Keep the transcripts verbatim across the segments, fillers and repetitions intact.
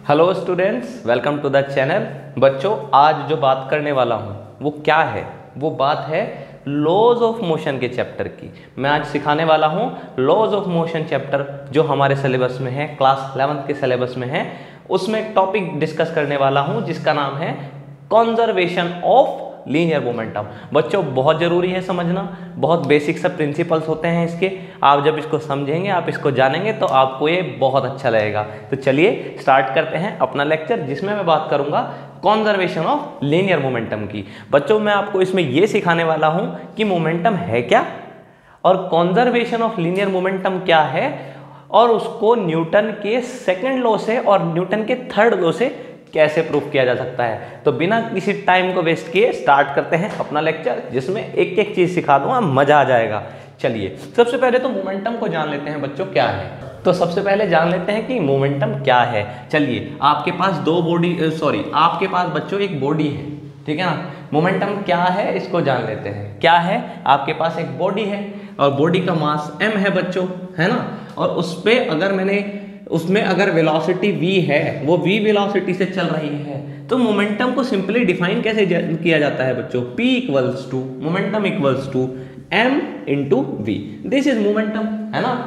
Hello students, welcome to the channel. बच्चों, आज जो बात करने वाला हूँ वो क्या है? वो बात है लॉज ऑफ मोशन के चैप्टर की। मैं आज सिखाने वाला हूँ लॉज ऑफ मोशन चैप्टर, जो हमारे सिलेबस में है, क्लास इलेवेंथ के सिलेबस में है। उसमें एक टॉपिक डिस्कस करने वाला हूँ जिसका नाम है कंजर्वेशन ऑफ लीनियर मोमेंटम। बच्चों, बहुत ज़रूरी है समझना, बहुत बेसिक सब प्रिंसिपल्स होते हैं इसके। आप जब इसको समझेंगे, आप इसको जानेंगे तो आपको ये बहुत अच्छा लगेगा। तो चलिए स्टार्ट करते हैं अपना लेक्चर, जिसमें मैं बात करूंगा कंजर्वेशन ऑफ लीनियर मोमेंटम की। बच्चों, मैं आपको इसमें ये सिखाने वाला हूं कि मोमेंटम है क्या और कंजर्वेशन ऑफ लीनियर मोमेंटम क्या है, और उसको न्यूटन के सेकेंड लॉ से और न्यूटन के थर्ड लॉ से कैसे प्रूफ किया जा सकता है। तो बिना किसी टाइम को वेस्ट किए स्टार्ट करते हैं अपना लेक्चर, जिसमें एक एक चीज सिखा दूंगा, मजा आ जाएगा। चलिए, सबसे पहले तो मोमेंटम को जान लेते हैं बच्चों, क्या है। तो सबसे पहले जान लेते हैं कि मोमेंटम क्या है। चलिए, आपके पास दो बॉडी सॉरी आपके पास बच्चों एक बॉडी है, ठीक है ना। मोमेंटम क्या है इसको जान लेते हैं। क्या है? आपके पास एक बॉडी है और बॉडी का मास m है बच्चों, है ना। और उस पे अगर मैंने उसमें अगर वेलोसिटी v है, वो v वेलोसिटी से चल रही है, तो मोमेंटम को सिंपली डिफाइन कैसे किया जाता है बच्चों? p equals to momentum equals to m into V. This is momentum, है ना।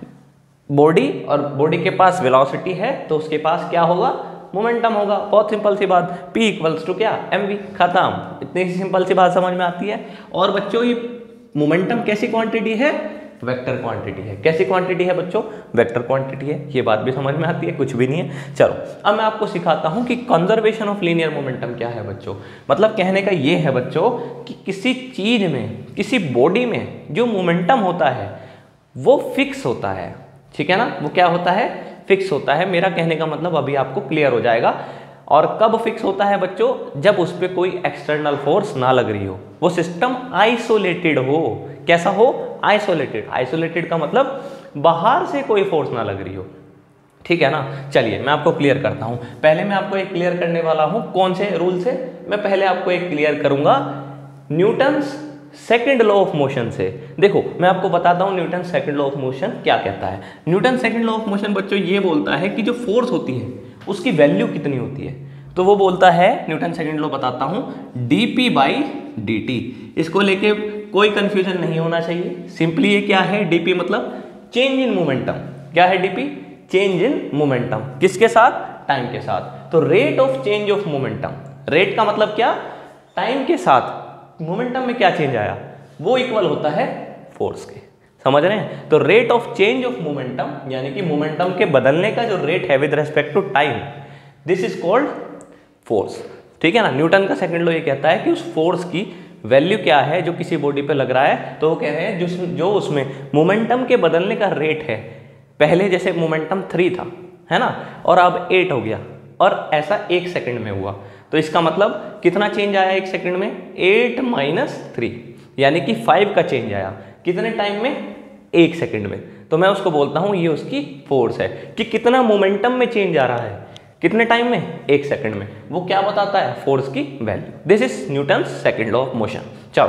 बॉडी और बॉडी के पास वेलोसिटी है तो उसके पास क्या होगा? मोमेंटम होगा। बहुत सिंपल सी बात, p इक्वल्स टू क्या? mv। खत्म। इतनी सी सिंपल सी बात समझ में आती है। और बच्चों, ये मोमेंटम कैसी क्वांटिटी है? वेक्टर क्वांटिटी है। कैसी क्वांटिटी है बच्चों? वेक्टर क्वांटिटी है। ये बात भी समझ में आती है, कुछ भी नहीं है। चलो, अब मैं आपको सिखाता हूं कि कंजर्वेशन ऑफ लीनियर मोमेंटम क्या है बच्चों। मतलब कहने का ये है बच्चों कि किसी चीज में, किसी बॉडी में जो मोमेंटम होता है वो फिक्स होता है, ठीक है ना। वो क्या होता है? फिक्स होता है। मेरा कहने का मतलब अभी आपको क्लियर हो जाएगा। और कब फिक्स होता है बच्चों? जब उस पर कोई एक्सटर्नल फोर्स ना लग रही हो, वो सिस्टम आइसोलेटेड हो। कैसा हो? आइसोलेटेड। आइसोलेटेड का मतलब बाहर से कोई फोर्स ना लग रही हो, ठीक है ना। चलिए, मैं आपको क्लियर करता हूं। पहले मैं आपको एक क्लियर करने वाला हूं। कौन से रूल से? मैं पहले आपको एक क्लियर करूंगा Newton's second law of motion से। देखो, मैं आपको बताता हूं Newton second law of motion क्या कहता है। Newton second law of motion बच्चों ये बोलता है कि जो फोर्स होती है उसकी वैल्यू कितनी होती है। तो वो बोलता है, न्यूटन सेकंड लॉ बताता हूं, d P by D t. इसको लेके कोई कंफ्यूजन नहीं होना चाहिए। सिंपली ये क्या है? डीपी मतलब चेंज इन मोमेंटम। क्या है डीपी? Change in momentum. किसके साथ? टाइम के साथ। तो rate of change of momentum. Rate का मतलब क्या? टाइम के साथ मोमेंटम में क्या चेंज आया, वो इक्वल होता है फोर्स के। समझ रहे हैं? तो rate of change of momentum, यानी कि मोमेंटम के बदलने का जो रेट है with respect to time, this is called force, ठीक है ना। न्यूटन का सेकंड लॉ ये कहता है कि उस फोर्स की वैल्यू क्या है जो किसी बॉडी पे लग रहा है। तो वो कह रहे हैं जो जो उसमें मोमेंटम के बदलने का रेट है, पहले जैसे मोमेंटम थ्री था, है ना, और अब एट हो गया, और ऐसा एक सेकंड में हुआ। तो इसका मतलब कितना चेंज आया एक सेकंड में? एट माइनस थ्री, यानी कि फाइव का चेंज आया। कितने टाइम में? एक सेकंड में। तो मैं उसको बोलता हूं ये उसकी फोर्स है कि कितना मोमेंटम में चेंज आ रहा है, कितने टाइम में? एक सेकंड में। वो क्या बताता है? फोर्स की value. This is Newton's second law of motion. चलो,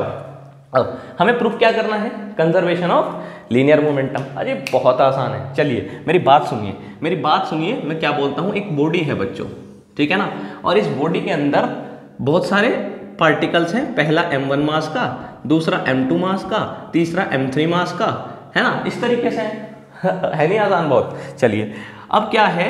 अब हमें प्रूफ क्या करना है? Conservation of linear momentum. अरे बहुत आसान है। चलिए, मेरी बात सुनिए, मेरी बात सुनिए। मैं क्या बोलता हूँ, एक बॉडी है बच्चों, ठीक है ना, और इस बॉडी के अंदर बहुत सारे पार्टिकल्स हैं। पहला एम वन मास का, दूसरा एम टू मास का, तीसरा एम थ्री मास का, है ना। इस तरीके से है नहीं आसान बहुत? चलिए, अब क्या है,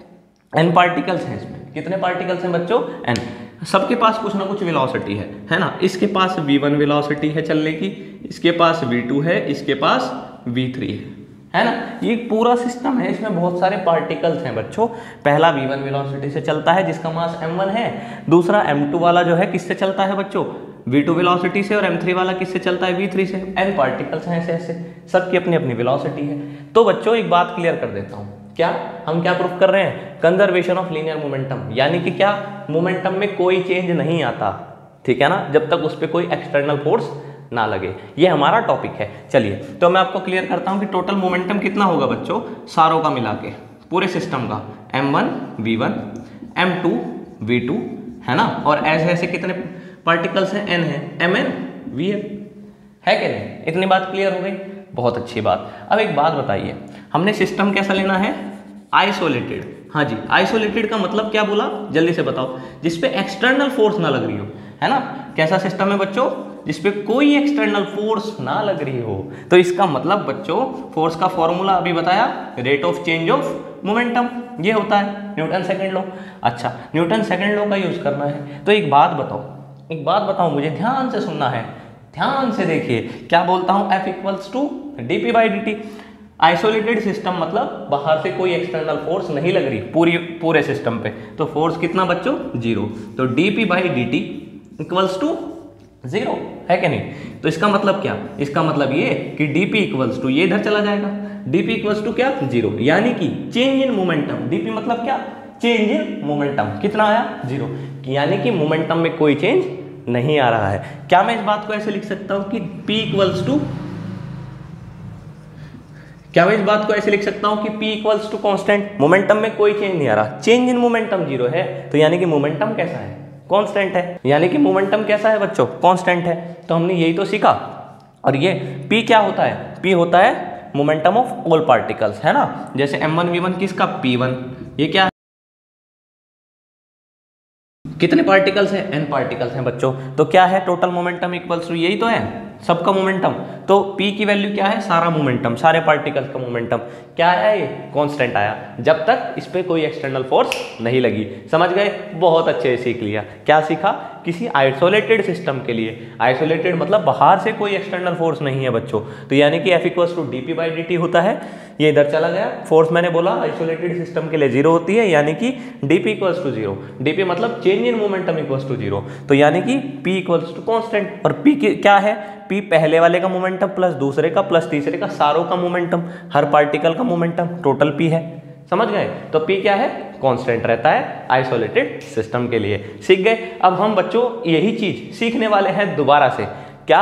एन पार्टिकल्स हैं इसमें। कितने पार्टिकल्स हैं बच्चों? एन। सबके पास कुछ ना कुछ वेलोसिटी है, है ना। इसके पास वी वन वेलोसिटी है चलने की, इसके पास वी टू है, इसके पास वी थ्री है, है ना। ये पूरा सिस्टम है, इसमें बहुत सारे पार्टिकल्स हैं बच्चों। पहला वी वन वेलोसिटी से चलता है जिसका मास एम वन है। दूसरा एम टू वाला जो है किससे चलता है बच्चों? वी टू वेलोसिटी से। और एम थ्री वाला किससे चलता है? वी थ्री से। एन पार्टिकल्स हैं ऐसे ऐसे, सबकी अपनी अपनी वेलोसिटी है। तो बच्चों, एक बात क्लियर कर देता हूँ। क्या हम क्या प्रूफ कर रहे हैं? कंजर्वेशन ऑफ लीनियर मोमेंटम, यानी कि क्या? मोमेंटम में कोई चेंज नहीं आता, ठीक है ना, जब तक उस पर कोई एक्सटर्नल फोर्स ना लगे। ये हमारा टॉपिक है। चलिए, तो मैं आपको क्लियर करता हूं कि टोटल मोमेंटम कितना होगा बच्चों, सारों का मिला के, पूरे सिस्टम का। M one we one, m two we two, है ना। और ऐसे ऐसे कितने पार्टिकल्स हैं? एन है, एम एन वी एन, है कि नहीं? इतनी बात क्लियर हो गई? बहुत अच्छी बात। अब एक बात बताइए, हमने सिस्टम कैसा लेना है? आइसोलेटेड। हाँ जी, आइसोलेटेड का मतलब क्या बोला, जल्दी से बताओ। जिसपे एक्सटर्नल फोर्स ना लग रही हो, है ना। कैसा सिस्टम है बच्चों, जिसपे कोई एक्सटर्नल फोर्स ना लग रही हो। तो इसका मतलब बच्चों, फोर्स का फॉर्मूला अभी बताया, rate of change of momentum, ये होता है न्यूटन सेकंड लॉ। अच्छा, न्यूटन सेकंड लॉ का यूज करना है। तो एक बात बताओ, एक बात बताओ, मुझे ध्यान से सुनना है, ध्यान से देखिए क्या बोलता हूं। F equals to d P by D t. Isolated system मतलब बाहर से कोई एक्सटर्नल फोर्स नहीं लग रही पूरी पूरे सिस्टम पे, तो फोर्स कितना बच्चों, जीरो। तो d P by D t equals to zero, है कि नहीं। तो इसका मतलब क्या, इसका मतलब ये कि डी पी इक्वल्स टू, ये इधर चला जाएगा, डी पी इक्वल्स टू क्या, जीरो। यानी कि change in momentum, d p मतलब क्या, चेंज इन मोमेंटम, कितना आया, जीरो। यानी कि मोमेंटम में कोई चेंज नहीं आ रहा है। क्या मैं इस बात को ऐसे लिख सकता हूं कि P इक्वल्स टू, क्या मैं इस बात को ऐसे लिख सकता हूं कि P equals to constant, momentum में कोई चेंज नहीं आ रहा, चेंज इन मोमेंटम जीरो है। तो यानी कि मोमेंटम कैसा है, कांस्टेंट है। यानी कि मोमेंटम कैसा है बच्चों, कांस्टेंट है। तो हमने यही तो सीखा। और ये P क्या होता है, P होता है मोमेंटम ऑफ ऑल पार्टिकल्स, है ना। जैसे एम वन वी वन किसका, P वन, ये क्या है, कितने पार्टिकल्स हैं, n पार्टिकल्स हैं बच्चों। तो क्या है, टोटल मोमेंटम इक्वल्स टू, यही तो है सबका मोमेंटम। तो p की वैल्यू क्या है, सारा मोमेंटम, सारे पार्टिकल्स का मोमेंटम क्या आया, ये कांस्टेंट आया, जब तक इस पे कोई एक्सटर्नल फोर्स नहीं लगी। समझ गए, बहुत अच्छे से सीख लिया। क्या सीखा, किसी आइसोलेटेड सिस्टम के लिए, आइसोलेटेड मतलब बाहर से कोई एक्सटर्नल फोर्स नहीं है बच्चों। तो यानी कि F equals to d P by D t होता है, ये इधर चला गया। फोर्स मैंने बोला आइसोलेटेड सिस्टम के लिए जीरो होती है, यानी कि d p equals to zero, d p मतलब change in momentum equals to zero. तो यानी कि P इक्वल्स टू कांस्टेंट, और P क्या है, P पहले वाले का मोमेंटम प्लस दूसरे का प्लस तीसरे का, सारों का मोमेंटम, हर पार्टिकल का मोमेंटम, टोटल P है। समझ गए, तो P क्या है, कांस्टेंट रहता है आइसोलेटेड सिस्टम के लिए। सीख गए। अब हम बच्चों यही चीज सीखने वाले हैं दोबारा से। क्या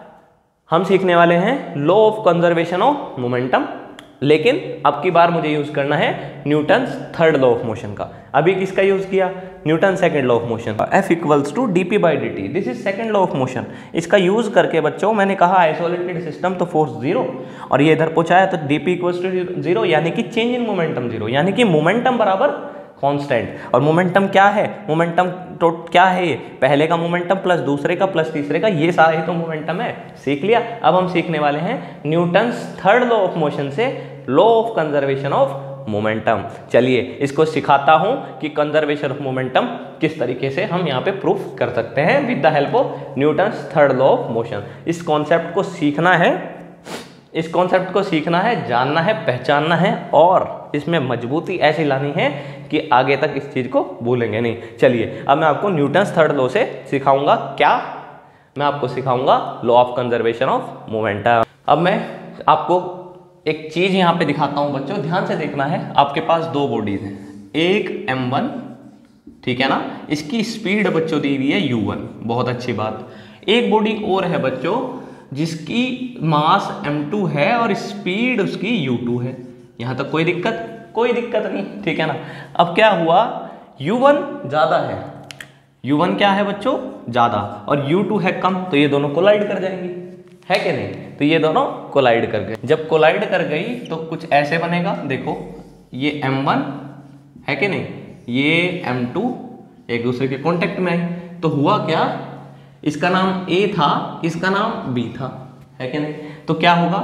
हम सीखने वाले हैं, law of conservation of momentum, लेकिन अब की बार मुझे यूज करना है Newton third law of motion का। अभी किसका यूज किया, Newton second law of motion का। F equals to d P by D t, this is second law of motion. इसका यूज करके बच्चों मैंने कहा आइसोलेटेड सिस्टम तो फोर्स जीरो, और ये इधर पहुंचाया तो d p equals to zero, यानी कि चेंज इन मोमेंटम जीरो, यानी कि मोमेंटम बराबर कांस्टेंट। और मोमेंटम क्या है, मोमेंटम तो क्या है, ये पहले का मोमेंटम प्लस दूसरे का प्लस तीसरे का, ये सारा ही तो मोमेंटम है। सीख लिया। अब हम सीखने वाले हैं Newton's third law of motion से law of conservation of momentum. चलिए इसको सिखाता हूं कि कंजर्वेशन ऑफ मोमेंटम किस तरीके से हम यहाँ पे प्रूफ कर सकते हैं with the help of Newton's third law of motion. इस कॉन्सेप्ट को सीखना है, इस कॉन्सेप्ट को सीखना है, जानना है, पहचानना है, और इसमें मजबूती ऐसी लानी है कि आगे तक इस चीज को भूलेंगे नहीं। चलिए अब मैं आपको न्यूटन्स थर्ड लॉ से सिखाऊंगा। क्या, मैं आपको सिखाऊंगा law of conservation of momentum. अब मैं आपको एक चीज यहाँ पे दिखाता हूँ बच्चों, ध्यान से देखना है। आपके पास दो बॉडीज हैं, एक एम वन, ठीक है ना, इसकी स्पीड बच्चों दी हुई है यू वन, बहुत अच्छी बात। एक बॉडी और है बच्चों जिसकी मास एम टू है और स्पीड उसकी यू टू है। यहाँ तक कोई दिक्कत, कोई दिक्कत नहीं, ठीक है ना। अब क्या हुआ, यू वन ज्यादा है, यू वन क्या है बच्चों, ज्यादा, और यू टू है कम, तो ये दोनों कोलाइड कर जाएंगी, है कि नहीं। तो ये दोनों कोलाइड कर गए। जब कोलाइड कर गई तो कुछ ऐसे बनेगा, देखो ये एम वन है कि नहीं, ये एम टू एक दूसरे के कांटेक्ट में आई। तो हुआ क्या, इसका नाम ए था, इसका नाम बी था, है कि नहीं। तो क्या होगा,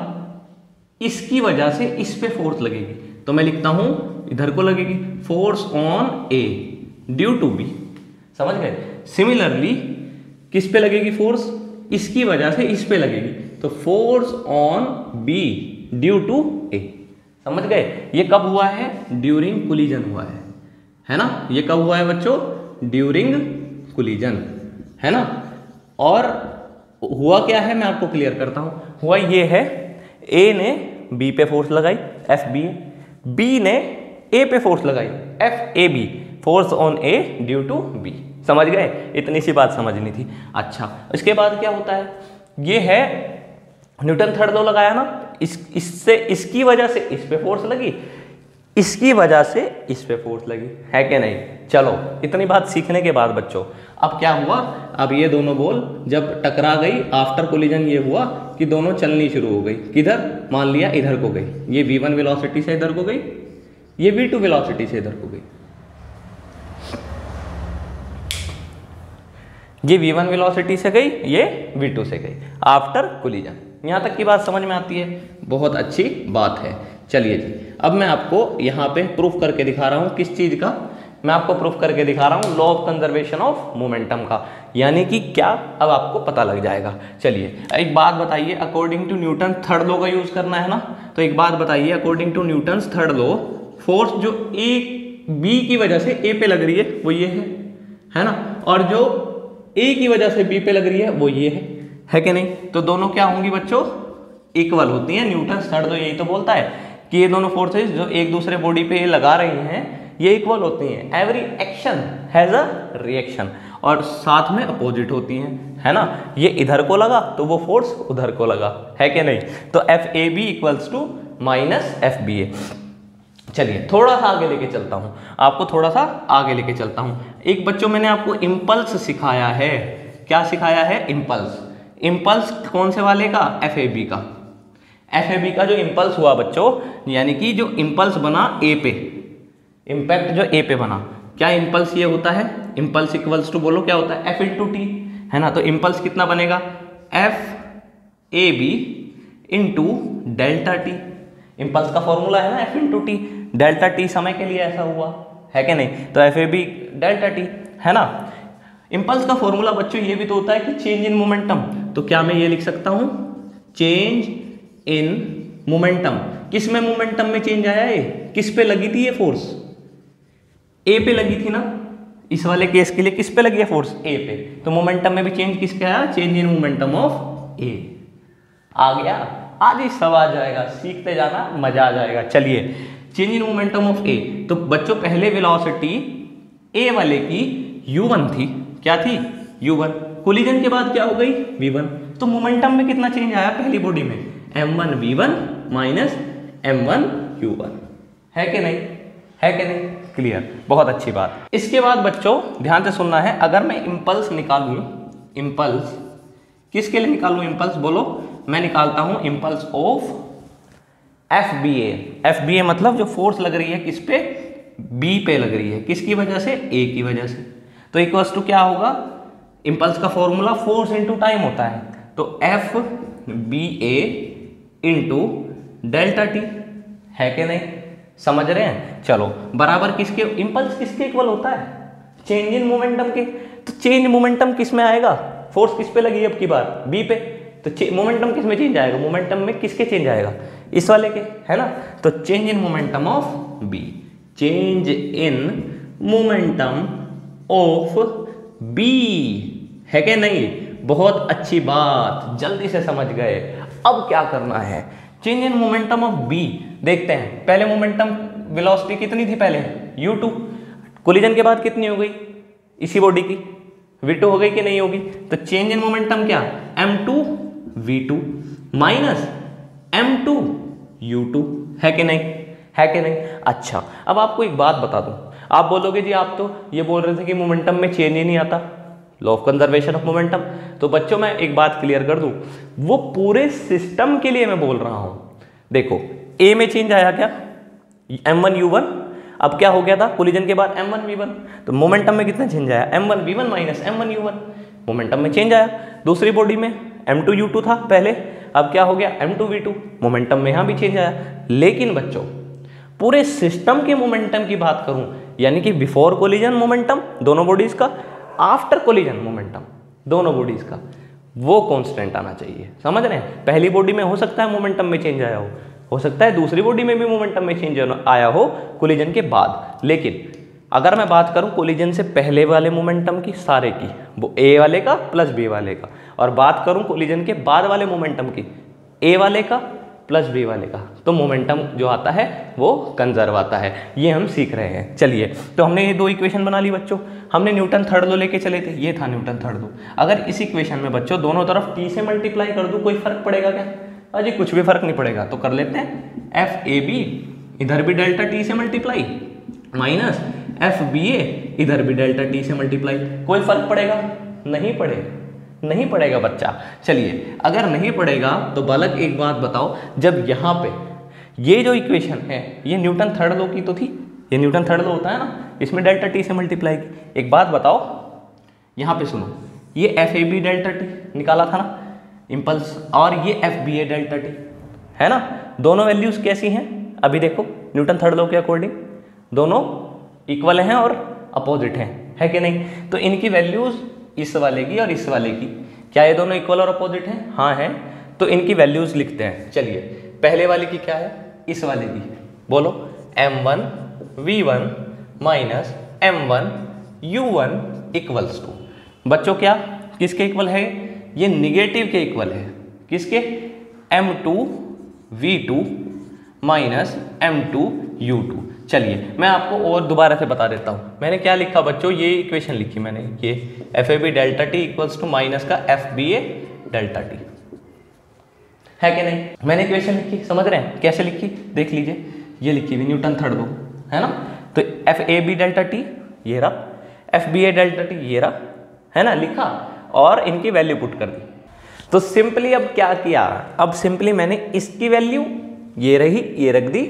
इसकी वजह से इस पे फोर्स लगेगी, तो मैं लिखता हूं इधर को लगेगी force on A due to B. समझ गए। सिमिलरली किस पे लगेगी फोर्स, इसकी वजह से इस पे लगेगी, तो force on B due to A. समझ गए। ये कब हुआ है, ड्यूरिंग कोलिजन हुआ है, है ना। ये कब हुआ है बच्चों, ड्यूरिंग कोलिजन, है ना। और हुआ क्या है, मैं आपको क्लियर करता हूं। हुआ ये है, ए ने बी पे फोर्स लगाई, एफ बी, बी ने ए पे फोर्स लगाई, F A B, force on A due to B. समझ गए, इतनी सी बात समझनी थी। अच्छा, इसके बाद क्या होता है, ये है न्यूटन थर्ड लॉ लगाया ना, इस इससे इसकी वजह से इस पे फोर्स लगी, इसकी वजह से इस पे फोर्स लगी, है कि नहीं। चलो इतनी बात सीखने के बाद बच्चों अब क्या हुआ, अब ये दोनों बॉल जब टकरा गई आफ्टर कोलिजन, ये हुआ कि दोनों चलनी शुरू हो गई। किधर, मान लिया इधर को गई, ये वी वन वेलोसिटी से इधर को गई, ये वी टू वेलोसिटी से इधर को गई, ये वी वन वेलोसिटी से गई, ये वी टू से गई आफ्टर कोलिजन। यहाँ तक की बात समझ में आती है? बहुत अच्छी बात है। चलिए जी, अब मैं आपको यहाँ पे प्रूफ करके दिखा रहा हूँ। किस चीज़ का? मैं आपको प्रूफ करके दिखा रहा हूँ law of conservation of momentum का। यानी कि क्या, अब आपको पता लग जाएगा। चलिए एक बात बताइए, according to Newton third law का यूज़ करना है ना, तो एक बात बताइए, according to Newton's third law, force जो ए बी की वजह से ए पे लग रही है वो ये है, है ना, और जो ए की वजह से बी पे लग रही है वो ये है, है कि नहीं? तो दोनों क्या होंगी बच्चों? इक्वल होती हैं। न्यूटन्स थर्ड लॉ यही तो बोलता है कि ये दोनों फोर्सेस जो एक दूसरे बॉडी पे लगा रही हैं ये इक्वल होती हैं। Every action has a reaction, और साथ में अपोजिट होती हैं, है ना। ये इधर को लगा तो वो फोर्स उधर को लगा, है कि नहीं? तो F A B equals to minus F B A. चलिए थोड़ा सा आगे लेके चलता हूँ आपको, थोड़ा सा आगे लेके चलता हूँ। एक बच्चों मैंने आपको इम्पल्स सिखाया है। क्या सिखाया है? इम्पल्स। इम्पल्स कौन से वाले का? एफ ए बी का। एफ ए बी का जो इम्पल्स हुआ बच्चों, यानी कि जो इम्पल्स बना ए पे, इम्पैक्ट जो ए पे बना, क्या इम्पल्स ये होता है? इम्पल्स इक्वल्स टू, बोलो क्या होता है? एफ इंटू टी, है ना। तो इम्पल्स कितना बनेगा? F A B into delta t. Impulse का फॉर्मूला है ना F into t, delta t समय के लिए ऐसा हुआ, है कि नहीं? तो F A B delta T, है ना। इम्पल्स का फॉर्मूला बच्चों ये भी तो होता है कि चेंज इन मोमेंटम। तो क्या मैं ये लिख सकता हूँ? Change in momentum. किस में मोमेंटम में चेंज आया है? किस पे लगी थी ये फोर्स? ए पे लगी थी ना। इस वाले केस के लिए किस पे लगी है फोर्स? ए पे। तो मोमेंटम में भी चेंज किसके आया? Change in momentum of A. आ गया? आज ही सब आ जाएगा, सीखते जाना, मजा आ जाएगा। चलिए, change in momentum of A. तो बच्चों पहले वेलोसिटी ए वाले की यू वन थी। क्या थी? You one. कोलिजन के बाद क्या हो गई? We one. तो मोमेंटम में कितना चेंज आया पहली बॉडी में? M one we one minus M one you one, है कि नहीं? है कि नहीं? क्लियर, बहुत अच्छी बात। इसके बाद बच्चों ध्यान से सुनना है, अगर मैं इम्पल्स निकालूं, इम्पल्स किसके लिए निकालूं? इम्पल्स बोलो। मैं निकालता हूं impulse of F B A. F B A मतलब जो फोर्स लग रही है किस पे? बी पे लग रही है। किसकी वजह से? ए की वजह से। तो इक्वल्स टू क्या होगा? इम्पल्स का फॉर्मूला फोर्स इंटू टाइम होता है। तो F B A into delta T, है कि नहीं? समझ रहे हैं? चलो, बराबर किसके? इम्पल्स किसके इक्वल होता है? चेंज इन मोमेंटम के। तो चेंज मोमेंटम किस में आएगा? फोर्स किस पे लगी है अब की बार? बी पे। तो मोमेंटम किस में चेंज आएगा? मोमेंटम में किसके चेंज आएगा? इस वाले के, है ना। तो change in momentum of B, change in momentum of B, है कि नहीं? बहुत अच्छी बात, जल्दी से समझ गए। अब क्या करना है? Change in momentum of B देखते हैं। पहले मोमेंटम वेलोसिटी कितनी थी पहले? You to. कोलिजन के बाद कितनी हो गई इसी बॉडी की? वी टू हो गई कि नहीं होगी? तो चेंज इन मोमेंटम क्या? M two we two minus M two you two, है कि नहीं? है कि नहीं? अच्छा, अब आपको एक बात बता दूं। आप बोलोगे जी आप तो ये बोल रहे थे कि मोमेंटम में चेंज ही नहीं आता, law of conservation of momentum. तो बच्चों मैं एक बात क्लियर कर दूं, वो पूरे सिस्टम के लिए मैं बोल रहा हूं। देखो, ए में चेंज आया क्या? M one you one. अब क्या हो गया था कोलिजन के बाद? M one we one. तो मोमेंटम में कितना चेंज आया? M one we one minus M one you one. Momentum में चेंज आया। दूसरी बॉडी में एम टू यू टू था पहले, अब क्या हो गया? M two we two. Momentum में यहां भी चेंज आया। लेकिन बच्चों पूरे सिस्टम के मोमेंटम की बात करूं, यानी कि बिफोर कोलिजन मोमेंटम दोनों बॉडीज का, आफ्टर कोलिजन मोमेंटम दोनों बॉडीज का, वो कांस्टेंट आना चाहिए। समझ रहे हैं? पहली बॉडी में हो सकता है मोमेंटम में चेंज आया हो, हो सकता है दूसरी बॉडी में भी मोमेंटम में चेंज आया हो कोलिजन के बाद। लेकिन अगर मैं बात करूं कोलिजन से पहले वाले मोमेंटम की, सारे की, वो ए वाले का प्लस बी वाले का, और बात करूं कोलिजन के बाद वाले मोमेंटम की, ए वाले का प्लस बी वाले का, तो मोमेंटम जो आता है वो कंजर्व आता है। ये हम सीख रहे हैं। चलिए, तो हमने ये दो इक्वेशन बना ली बच्चों। हमने न्यूटन थर्ड लॉ लेके चले थे, ये था न्यूटन थर्ड लॉ। अगर इस इक्वेशन में बच्चों दोनों तरफ टी से मल्टीप्लाई कर दूं, कोई फर्क पड़ेगा क्या? अजी कुछ भी फर्क नहीं पड़ेगा। तो कर लेते हैं, एफ ए बी इधर भी डेल्टा टी से multiply minus F B A इधर भी डेल्टा टी से मल्टीप्लाई। कोई फर्क पड़ेगा? नहीं पड़ेगा, नहीं पड़ेगा बच्चा। चलिए, अगर नहीं पड़ेगा तो बालक एक बात बताओ, जब यहाँ पे ये जो इक्वेशन है ये न्यूटन थर्ड लॉ की तो थी, ये न्यूटन थर्ड लॉ होता है ना, इसमें डेल्टा टी से मल्टीप्लाई की। एक बात बताओ, यहाँ पे सुनो, ये F A B delta t निकाला था ना इम्पल्स, और ये F B A delta T है ना, दोनों वैल्यूज कैसी हैं अभी देखो न्यूटन थर्ड लॉ के अकॉर्डिंग, दोनों इक्वल हैं और अपोजिट हैं, है कि नहीं। तो इनकी वैल्यूज इस वाले की और इस वाले की, क्या ये दोनों इक्वल और अपोजिट हैं? हाँ हैं। तो इनकी वैल्यूज लिखते हैं। चलिए पहले वाले की क्या है, इस वाले की, बोलो m one we one minus M one you one equals to, बच्चों क्या किसके इक्वल है, ये निगेटिव के इक्वल है, किसके, m two we two minus M two you two. चलिए मैं आपको और दोबारा से बता देता हूँ, मैंने क्या लिखा बच्चों, ये इक्वेशन लिखी मैंने, ये F A B delta t equals to minus का F B A delta T, है कि नहीं। मैंने इक्वेशन लिखी, समझ रहे हैं कैसे लिखी, देख लीजिए, ये लिखी हुई न्यूटन थर्ड लॉ, है ना। तो F A B delta t ये रहा, F B A delta t ये रहा, है ना, लिखा और इनकी वैल्यू पुट कर दी। तो सिंपली अब क्या किया, अब सिंपली मैंने इसकी वैल्यू ये रही, ये रख दी,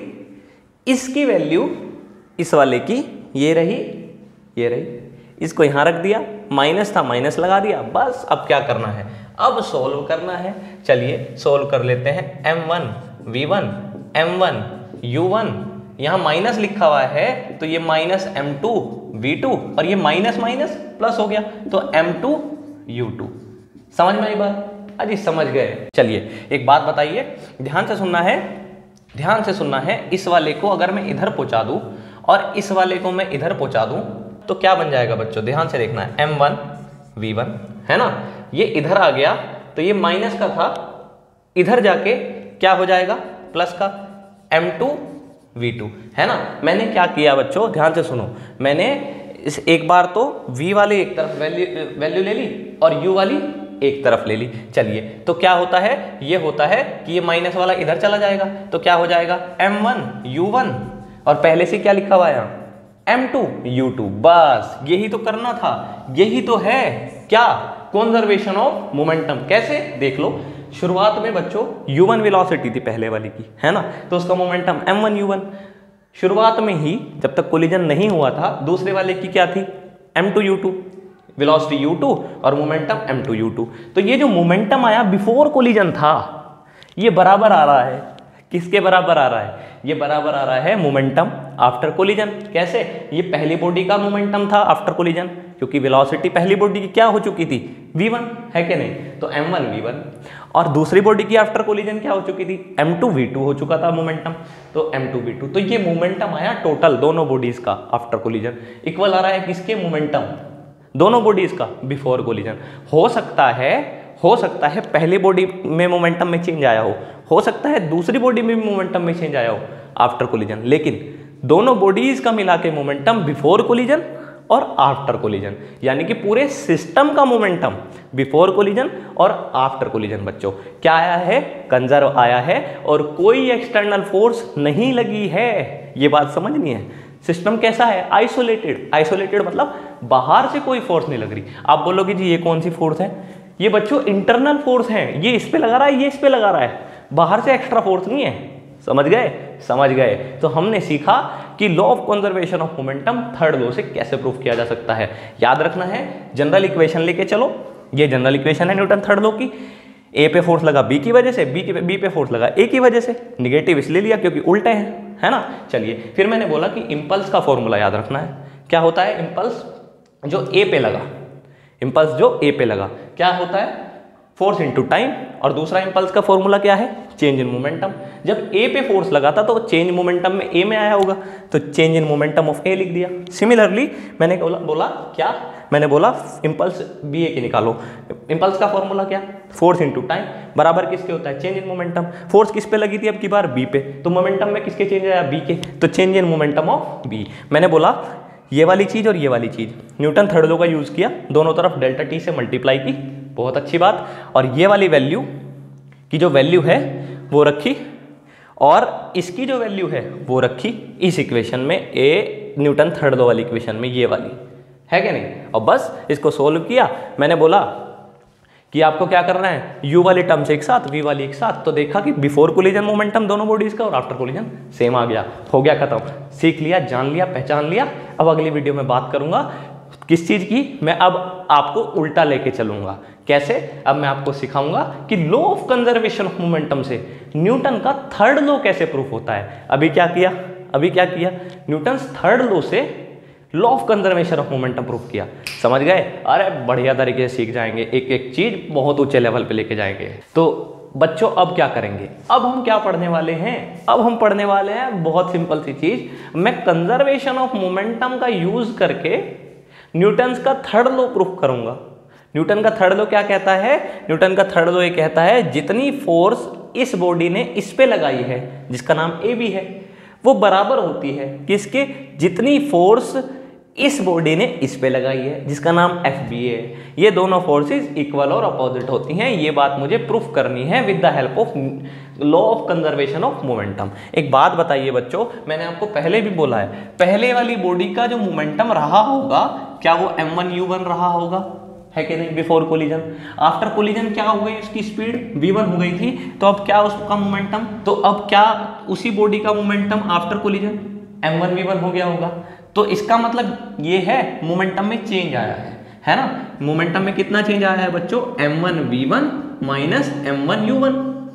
इसकी वैल्यू इस वाले की ये रही, ये रही, इसको यहाँ रख दिया, माइनस था माइनस लगा दिया, बस। अब क्या करना है, अब सोल्व करना है। चलिए सोल्व कर लेते हैं। M one we one m one you one, यहाँ माइनस लिखा हुआ है तो ये minus M two we two, और ये माइनस माइनस प्लस हो गया तो एम टू यू टू। समझ में आई बात? अजी समझ गए। चलिए एक बात बताइए, ध्यान से सुनना है, ध्यान से सुनना है। इस वाले को अगर मैं इधर पहुंचा दूं और इस वाले को मैं इधर पहुंचा दूं तो क्या बन जाएगा बच्चों, ध्यान से देखना है। एम वन वी वन है ना, ये इधर आ गया तो ये माइनस का था, इधर जाके क्या हो जाएगा, प्लस का, एम टू वी टू, है ना। मैंने क्या किया बच्चों, ध्यान से सुनो, मैंने इस एक बार तो v वाली एक तरफ वैल्यू वैल्यू ले ली और u वाली एक तरफ ले ली। चलिए तो क्या होता है, ये होता है कि ये माइनस वाला इधर चला जाएगा तो क्या हो जाएगा, एम वन यू वन, और पहले से क्या लिखा हुआ है यहाँ, एम टू यू टू। बस यही तो करना था, यही तो है क्या, कंजर्वेशन ऑफ मोमेंटम। कैसे, देख लो, शुरुआत में बच्चों यू वन वेलोसिटी थी पहले वाली की, है ना, तो उसका momentum m one you one. शुरुआत में ही जब तक कोलिजन नहीं हुआ था, दूसरे वाले की क्या थी, m two you two, velocity u two और momentum m two you two. तो ये जो मोमेंटम आया बिफोर कोलिजन था, ये बराबर आ रहा है, किसके बराबर आ रहा है, ये बराबर आ रहा है मोमेंटम आफ्टर कोलिजन। कैसे, ये पहली बॉडी का मोमेंटम था आफ्टर कोलिजन, क्योंकि वेलोसिटी पहली बॉडी की क्या हो चुकी थी, वी वन, है कि नहीं, तो एम वन वी वन, और दूसरी बॉडी की आफ्टर कोलिजन क्या हो चुकी थी, एम टू वी टू हो चुका था मोमेंटम, तो एम टू वी टू। तो ये मोमेंटम आया टोटल दोनों बॉडीज का आफ्टर कोलिजन, इक्वल आ रहा है किसके, मोमेंटम दोनों बॉडीज का बिफोर कोलिजन। हो सकता है हो सकता है पहली बॉडी में मोमेंटम में चेंज आया हो हो सकता है दूसरी बॉडी में भी मोमेंटम में चेंज आया हो आफ्टर कोलिजन, लेकिन दोनों बॉडीज का मिला के मोमेंटम बिफोर कोलिजन और आफ्टर कोलिजन, यानी कि पूरे सिस्टम का मोमेंटम बिफोर कोलिजन और आफ्टर कोलिजन बच्चों क्या आया है, कंजर्व आया है, और कोई एक्सटर्नल फोर्स नहीं लगी है। ये बात समझनी है। सिस्टम कैसा है, आइसोलेटेड। आइसोलेटेड मतलब बाहर से कोई फोर्स नहीं लग रही। आप बोलोगे जी ये कौन सी फोर्स है, ये बच्चों इंटरनल फोर्स है, ये इस पे लगा रहा है, ये इस पे लगा रहा है, बाहर से एक्स्ट्रा फोर्स नहीं है। समझ गए, समझ गए। तो हमने सीखा कि law of conservation of momentum third law से कैसे प्रूफ किया जा सकता है। याद रखना है, जनरल इक्वेशन लेके चलो, ये जनरल इक्वेशन है न्यूटन थर्ड लॉ की। ए पे फोर्स लगा बी की वजह से, बी के बी पे फोर्स लगा ए की वजह से, निगेटिव इसलिए लिया क्योंकि उल्टे हैं, है ना। चलिए फिर मैंने बोला कि इंपल्स का फॉर्मूला याद रखना है। क्या होता है, इंपल्स जो ए पे लगा, इंपल्स जो ए पे लगा क्या होता है, फोर्स इनटू टाइम, और दूसरा इंपल्स का फॉर्मूला क्या है, चेंज इन मोमेंटम। जब ए पे फोर्स लगा था तो चेंज मोमेंटम में ए में आया होगा, तो change in momentum of A लिख दिया। सिमिलरली मैंने बोला बोला क्या मैंने बोला इंपल्स बी ए के निकालो। इंपल्स का फॉर्मूला क्या, फोर्स इनटू टाइम बराबर किसके होता है, चेंज इन मोमेंटम। फोर्स किस पे लगी थी अब की बार, बी पे, तो मोमेंटम में किसके चेंज आया, बी के, तो change in momentum of B. मैंने बोला ये वाली चीज़ और ये वाली चीज़, न्यूटन थर्ड लॉ का यूज़ किया, दोनों तरफ डेल्टा टी से मल्टीप्लाई की, बहुत अच्छी बात। और ये वाली वैल्यू की जो वैल्यू है वो रखी, और इसकी जो वैल्यू है वो रखी इस इक्वेशन में, ए न्यूटन थर्ड लॉ वाली इक्वेशन में, ये वाली, है कि नहीं। और बस इसको सोल्व किया। मैंने बोला कि आपको क्या करना है, u वाली टर्म्स एक साथ, v वाली एक साथ। तो देखा कि बिफोर कोलिजन मोमेंटम दोनों बॉडीज का और आफ्टर कोलिजन सेम आ गया, हो गया खत्म। सीख लिया, जान लिया, पहचान लिया। अब अगली वीडियो में बात करूंगा किस चीज की, मैं अब आपको उल्टा लेके चलूंगा। कैसे? अब मैं आपको सिखाऊंगा कि law of conservation of momentum से न्यूटन का थर्ड लॉ कैसे प्रूफ होता है। अभी क्या किया अभी क्या किया न्यूटन थर्ड लॉ से law of conservation of momentum proof किया। समझ गए? अरे बढ़िया तरीके से सीख जाएंगे, एक एक चीज बहुत ऊंचे लेवल पे लेके जाएंगे। तो बच्चों अब क्या करेंगे, अब हम क्या पढ़ने वाले हैं, अब हम पढ़ने वाले हैं बहुत सिंपल सी चीज। मैं कंजर्वेशन ऑफ मोमेंटम का यूज करके न्यूटन का थर्ड लॉ प्रूफ करूंगा। न्यूटन का थर्ड लॉ क्या कहता है? न्यूटन का थर्ड लॉ ये कहता है जितनी फोर्स इस बॉडी ने इस पे लगाई है, जिसका नाम ए बी है, वो बराबर होती है किसके? जितनी फोर्स इस बॉडी ने इस पे लगाई है, जिसका नाम एफ बी है। ये दोनों फोर्सेस इक्वल और अपोजिट होती हैं। ये बात मुझे प्रूफ करनी है with the help of law of conservation of momentum. एक बात बताइए बच्चों, मैंने आपको पहले भी बोला है, पहले वाली बॉडी का जो मोमेंटम रहा होगा, क्या वो एम वन यू वन रहा होगा, है कि नहीं? Before collision. आफ्टर कोलिजन क्या हो गई? उसकी स्पीड वी वन हो गई थी। तो अब क्या उसका मोमेंटम, तो अब क्या उसी बॉडी का momentum after collision M one we one हो गया होगा। तो इसका मतलब ये है मोमेंटम में चेंज आया है, है ना? मोमेंटम में कितना चेंज आया है बच्चों? M one we one minus M one you one.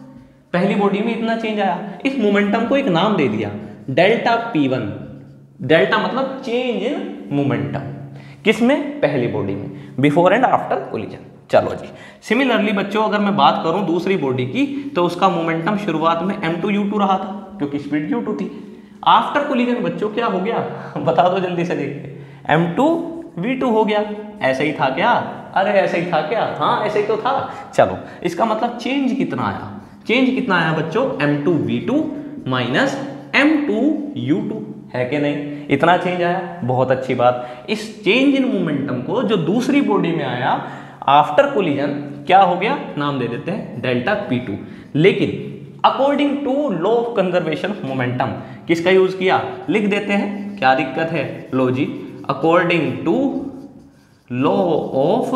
पहली बॉडी में इतना चेंज आया। इस मोमेंटम को एक नाम दे दिया, डेल्टा पी वन। डेल्टा मतलब चेंज इन मोमेंटम। किसमें? पहली बॉडी में, बिफोर एंड आफ्टर कोलिजन। चलो जी। सिमिलरली बच्चों अगर मैं बात करूं दूसरी बॉडी की, तो उसका मोमेंटम शुरुआत में एम टू यू टू रहा था, क्योंकि स्पीड यू टू थी। आफ्टर कोलिजन बच्चों क्या हो गया? बता दो जल्दी से, देखिए। एम टू वी टू हो गया। ऐसे ही था क्या? अरे ऐसे ही था क्या? हाँ ऐसे ही तो था। चलो, इसका मतलब चेंज कितना आया? चेंज कितना आया बच्चों? M two we two minus M two you two, है कि नहीं? इतना चेंज आया, बहुत अच्छी बात। इस चेंज इन मोमेंटम को जो दूसरी बॉडी में आया आफ्टर कोलिजन, क्या हो गया? नाम दे देते हैं डेल्टा पी टू। लेकिन according to law of conservation of momentum किसका यूज किया? लिख देते हैं, क्या दिक्कत है? लो जी, according to law of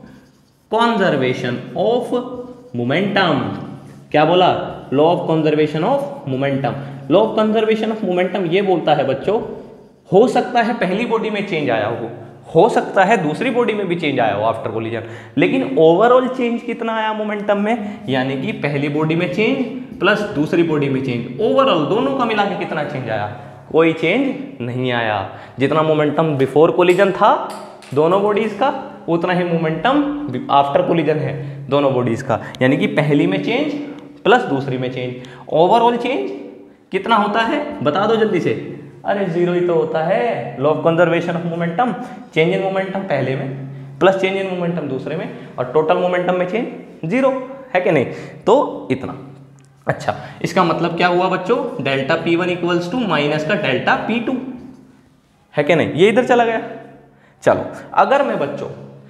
conservation of momentum. क्या बोला? Law of conservation of momentum. Law of conservation of momentum ये बोलता है बच्चों, हो सकता है पहली बॉडी में चेंज आया हो, हो सकता है दूसरी बॉडी में भी चेंज आया हो आफ्टर कोलिजन, लेकिन ओवरऑल चेंज कितना आया मोमेंटम में? यानी कि पहली बॉडी में चेंज प्लस दूसरी बॉडी में चेंज, ओवरऑल दोनों का मिला के कितना चेंज आया? कोई चेंज नहीं आया। जितना मोमेंटम बिफोर कोलिजन था दोनों बॉडीज का, उतना ही मोमेंटम आफ्टर कोलिजन है दोनों बॉडीज का। यानी कि पहली में चेंज प्लस दूसरी में चेंज, ओवरऑल चेंज कितना होता है? बता दो जल्दी से। अरे जीरो ही तो होता है। Law of conservation of momentum, change in momentum पहले में प्लस चेंज इन मोमेंटम दूसरे में, और टोटल मोमेंटम में चेंज जीरो, है कि नहीं? तो इतना। अच्छा, इसका मतलब क्या हुआ बच्चों? Delta P one equals to minus का डेल्टा पी टू, है कि नहीं? ये इधर चला गया। चलो, अगर मैं बच्चों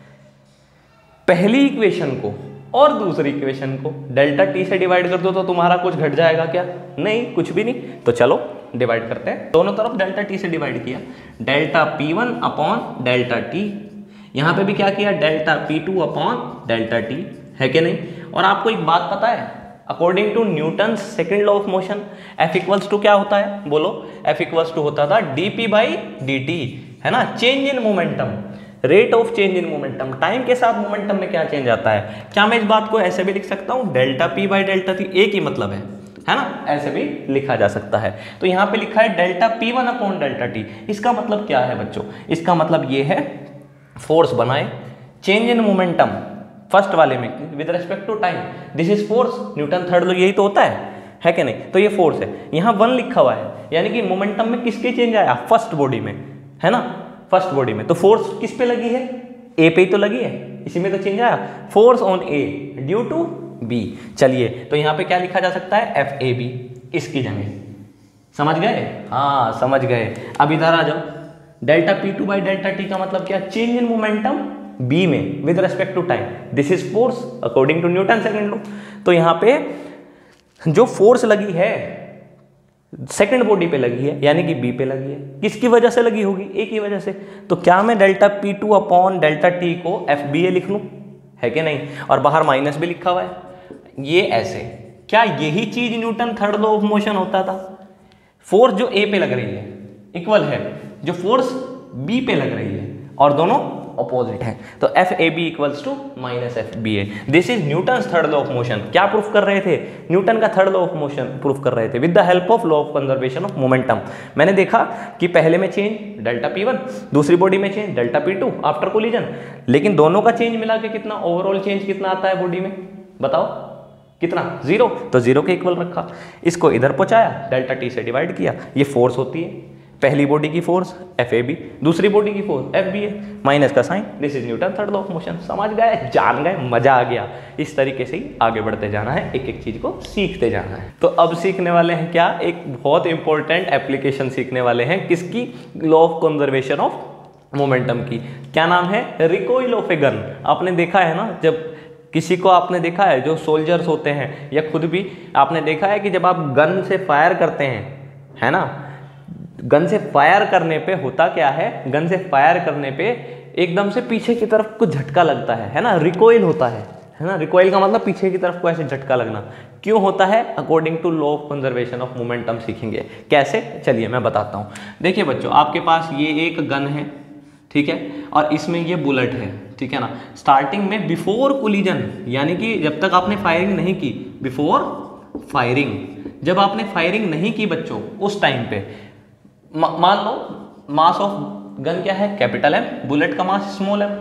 पहली इक्वेशन को और दूसरी इक्वेशन को डेल्टा टी से डिवाइड कर दो तो तुम्हारा कुछ घट जाएगा क्या? नहीं, कुछ भी नहीं। तो चलो डिवाइड करते हैं। दोनों तरफ डेल्टा टी से डिवाइड किया, delta P one upon delta T. यहाँ पे भी क्या किया? Delta P two upon delta T, है कि नहीं? और आपको एक बात पता है, according to Newton second law of motion, F equals to क्या होता है? बोलो। एफ इक्वल्स टू होता था D P by D T, है ना? Change in momentum, rate of change in momentum. Time के साथ मोमेंटम में क्या चेंज आता है? क्या मैं इस बात को ऐसे भी लिख सकता हूँ? Delta P by delta T, एक ही मतलब है, है ना? ऐसे भी लिखा जा सकता है। तो यहाँ पे लिखा है delta P one upon delta T. इसका मतलब क्या है बच्चों? इसका मतलब ये है, फोर्स बनाए, चेंज इन मोमेंटम फर्स्ट वाले में with respect to time, this is force. Newton third law यही तो होता है, है कि नहीं? तो ये फोर्स है। यहाँ वन लिखा हुआ है, यानी कि मोमेंटम में किसके चेंज आया? फर्स्ट बॉडी में, है ना? फर्स्ट बॉडी में। तो फोर्स किस पे लगी है? ए पे ही तो लगी है, इसी में तो चेंज आया। Force on A due to B. चलिए, तो यहाँ पे क्या लिखा जा सकता है? एफ ए बी, इसकी जगह। समझ गए? हाँ समझ गए। अब इधर आ जाओ, delta P two by delta T का मतलब क्या? चेंज इन मोमेंटम बी में with respect to time, this is force according to Newton second law. तो यहाँ पे जो फोर्स लगी है सेकेंड बॉडी पे लगी है, यानी कि बी पे लगी है। किसकी वजह से लगी होगी? ए की वजह से। तो क्या मैं delta P two upon delta T को एफ बी ए लिख लूँ? है कि नहीं, और बाहर माइनस भी लिखा हुआ है, ये ऐसे। क्या यही चीज Newton third law of motion होता था? फोर्स जो ए पे लग रही है इक्वल है जो फोर्स बी पे लग रही है, और दोनों अपोजिट है, तो F A B equals to minus F B A. This is Newton's third law of motion. क्या प्रूफ कर रहे थे? न्यूटन का third law of motion proof कर रहे थे with the help of law of conservation of momentum. मैंने देखा कि पहले में चेंज डेल्टा पी वन, दूसरी बॉडी में change delta P two after collision, लेकिन दोनों का चेंज मिला के कितना ओवरऑल चेंज कितना आता है बॉडी में, बताओ कितना? जीरो। तो जीरो के इक्वल रखा, इसको इधर पहुंचाया, डेल्टा टी से डिवाइड किया, ये फोर्स होती है पहली बॉडी की फोर्स एफ ए बी, दूसरी बॉडी की force F B A, minus का sign, this is Newton third law of motion. समझ गए, जान गए, मजा आ गया। इस तरीके से ही आगे बढ़ते जाना है, एक एक चीज को सीखते जाना है। तो अब सीखने वाले हैं क्या, एक बहुत इंपॉर्टेंट एप्लीकेशन सीखने वाले हैं, किसकी? Law of conservation of momentum की। क्या नाम है? Recoil of a gun. आपने देखा है ना, जब किसी को आपने देखा है जो सोल्जर्स होते हैं, या खुद भी आपने देखा है कि जब आप गन से फायर करते हैं, है ना, गन से फायर करने पे होता क्या है, गन से फायर करने पे एकदम से पीछे की तरफ कुछ झटका लगता है है ना, रिकॉइल होता है है ना। रिकॉइल का मतलब पीछे की तरफ को ऐसे झटका लगना। क्यों होता है? According to law of conservation of momentum सीखेंगे कैसे, चलिए मैं बताता हूँ। देखिए बच्चों, आपके पास ये एक गन है, ठीक है, और इसमें ये बुलेट है, ठीक है ना। स्टार्टिंग में बिफोर कोलिजन, यानी कि जब तक आपने फायरिंग नहीं की, बिफोर फायरिंग, जब आपने फायरिंग नहीं की बच्चों, उस टाइम पे मान लो मास ऑफ गन क्या है? कैपिटल एम, बुलेट का मास स्मॉल एम।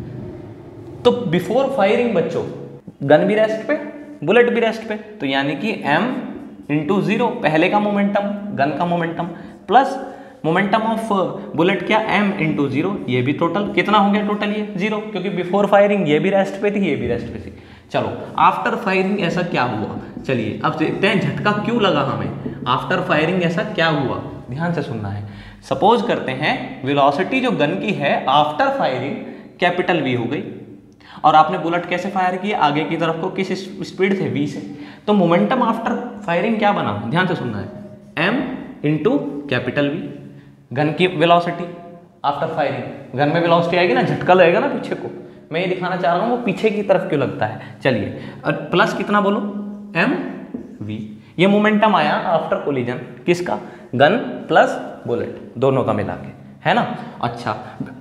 तो बिफोर फायरिंग बच्चों गन भी रेस्ट पे, बुलेट भी रेस्ट पे, तो यानी कि m इंटू जीरो, पहले का मोमेंटम गन का momentum, plus momentum of bullet क्या? m इंटू जीरो, ये भी टोटल कितना हो गया? टोटल ये जीरो, क्योंकि बिफोर फायरिंग ये भी रेस्ट पे थी, ये भी रेस्ट पे थी। चलो आफ्टर फायरिंग ऐसा क्या हुआ, चलिए अब देखते हैं झटका क्यों लगा हमें। आफ्टर फायरिंग ऐसा क्या हुआ, ध्यान से सुनना है। सपोज करते हैं वेलोसिटी जो गन की है आफ्टर फायरिंग कैपिटल वी हो गई, और आपने बुलेट कैसे फायर किया? आगे की तरफ को किस स्पीड से? v से। तो मोमेंटम आफ्टर फायरिंग क्या बना? ध्यान से सुनना है, m into capital V, gun की वेलोसिटी आफ्टर फायरिंग। गन में वेलोसिटी आएगी ना, झटका लगेगा ना पीछे को, मैं ये दिखाना चाह रहा हूँ वो पीछे की तरफ क्यों लगता है। चलिए, और प्लस कितना बोलो? m v। ये मोमेंटम आया आफ्टर कोलिजन, किसका? गन प्लस बुलेट, दोनों का मिला के, है ना। अच्छा,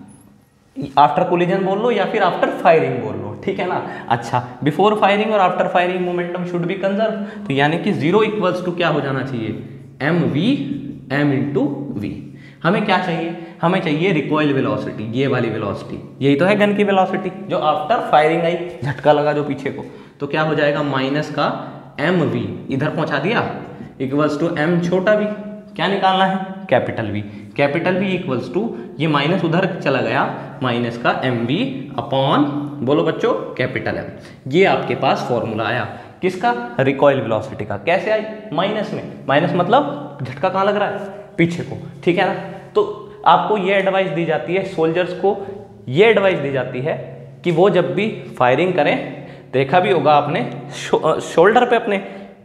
आफ्टर कोलिजन बोल लो या फिर आफ्टर फायरिंग बोल लो, ठीक है ना। अच्छा, बिफोर फायरिंग और after firing momentum should be conserve, तो यानी कि जीरो इक्वल्स टू क्या हो जाना चाहिए? M V, M into V. हमें क्या चाहिए? हमें चाहिए रिकॉइल वेलोसिटी, ये वाली वेलोसिटी, यही तो है गन की वेलोसिटी जो आफ्टर फायरिंग आई, झटका लगा जो पीछे को। तो क्या हो जाएगा? माइनस का एम वी इधर पहुंचा दिया, इक्वल्स टू एम छोटा वी, क्या निकालना है? Capital V. Capital V equals to, ये माइनस उधर चला गया, माइनस का एम वी अपॉन, बोलो बच्चों, कैपिटल एम। ये आपके पास फॉर्मूला आया, किसका? रिकॉइल वेलोसिटी का। कैसे आई? माइनस में। माइनस मतलब झटका कहाँ लग रहा है? पीछे को, ठीक है ना। तो आपको ये एडवाइस दी जाती है, सोल्जर्स को ये एडवाइस दी जाती है कि वो जब भी फायरिंग करें, देखा भी होगा आपने, शो, शोल्डर पे अपने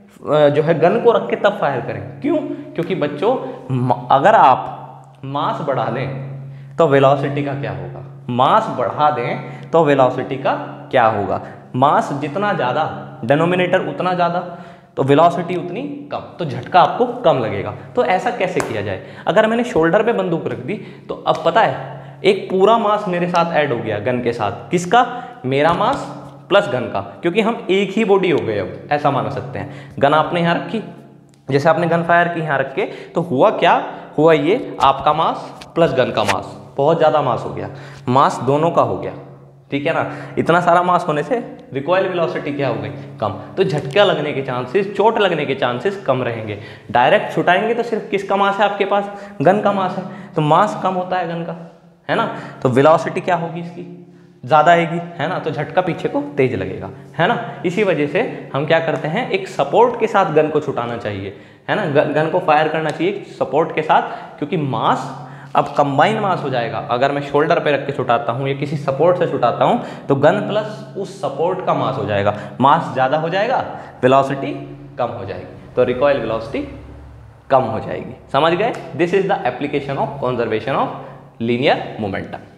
जो है गन को रख के तब फायर करें। क्यों? क्योंकि बच्चों अगर आप मास बढ़ा लें तो वेलोसिटी का क्या होगा? मास बढ़ा दें तो वेलोसिटी का क्या होगा? मास जितना ज़्यादा, डिनोमिनेटर उतना ज़्यादा, तो वेलोसिटी उतनी कम, तो झटका आपको कम लगेगा। तो ऐसा कैसे किया जाए? अगर मैंने शोल्डर पे बंदूक रख दी तो अब पता है एक पूरा मास मेरे साथ ऐड हो गया गन के साथ। किसका? मेरा मास प्लस गन का, क्योंकि हम एक ही बॉडी हो गए, अब ऐसा मान सकते हैं। गन आपने यहाँ रखी, जैसे आपने गन फायर की यहाँ रख के, तो हुआ क्या? हुआ ये आपका मास प्लस गन का मास, बहुत ज़्यादा मास हो गया, मास दोनों का हो गया, ठीक है ना। इतना सारा मास होने से रिकॉइल वेलोसिटी क्या हो गई? कम। तो झटका लगने के चांसेस, चोट लगने के चांसेस कम रहेंगे। डायरेक्ट छुटाएंगे तो सिर्फ किसका मास है आपके पास? गन का मास है, तो मास कम होता है गन का, है ना। तो वेलोसिटी क्या होगी इसकी? ज़्यादा आएगी, है ना। तो झटका पीछे को तेज लगेगा, है ना। इसी वजह से हम क्या करते हैं, एक सपोर्ट के साथ गन को छुटाना चाहिए, है ना। गन को फायर करना चाहिए सपोर्ट के साथ, क्योंकि मास अब कंबाइन मास हो जाएगा। अगर मैं शोल्डर पे रख के छुटाता हूँ या किसी सपोर्ट से छुटाता हूँ तो गन प्लस उस सपोर्ट का मास हो जाएगा, मास ज़्यादा हो जाएगा, वेलोसिटी कम हो जाएगी, तो रिकॉइल वेलोसिटी कम हो जाएगी। समझ गए? This is the application of conservation of linear momentum.